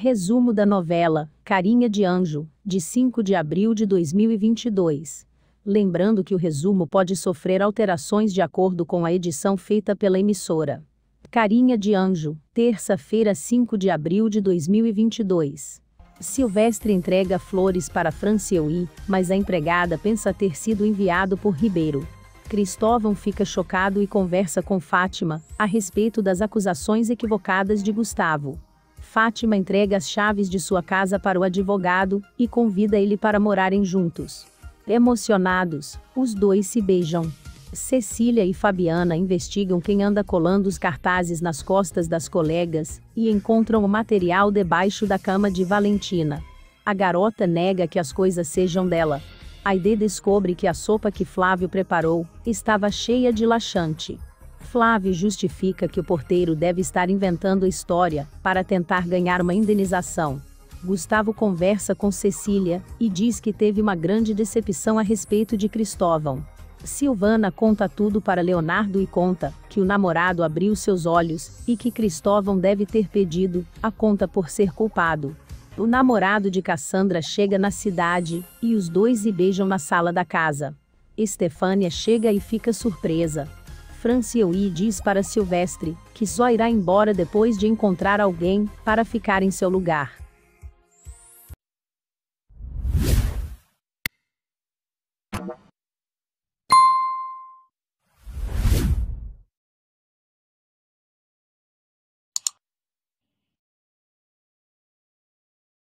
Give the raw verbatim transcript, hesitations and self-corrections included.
Resumo da novela Carinha de Anjo, de cinco de abril de dois mil e vinte e dois. Lembrando que o resumo pode sofrer alterações de acordo com a edição feita pela emissora. Carinha de Anjo, terça-feira, cinco de abril de dois mil e vinte e dois. Silvestre entrega flores para Francieuí, mas a empregada pensa ter sido enviado por Ribeiro. Cristóvão fica chocado e conversa com Fátima a respeito das acusações equivocadas de Gustavo. Fátima entrega as chaves de sua casa para o advogado e convida ele para morarem juntos. Emocionados, os dois se beijam. Cecília e Fabiana investigam quem anda colando os cartazes nas costas das colegas e encontram o material debaixo da cama de Valentina. A garota nega que as coisas sejam dela. Aide descobre que a sopa que Flávio preparou estava cheia de laxante. Flávio justifica que o porteiro deve estar inventando a história para tentar ganhar uma indenização. Gustavo conversa com Cecília e diz que teve uma grande decepção a respeito de Cristóvão. Silvana conta tudo para Leonardo e conta que o namorado abriu seus olhos e que Cristóvão deve ter pedido a conta por ser culpado. O namorado de Cassandra chega na cidade e os dois se beijam na sala da casa. Estefânia chega e fica surpresa. Francieuí diz para Silvestre que só irá embora depois de encontrar alguém para ficar em seu lugar.